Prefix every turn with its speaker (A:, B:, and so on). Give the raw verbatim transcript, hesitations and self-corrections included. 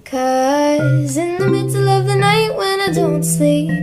A: 'Cause in the middle of the night when I don't sleep,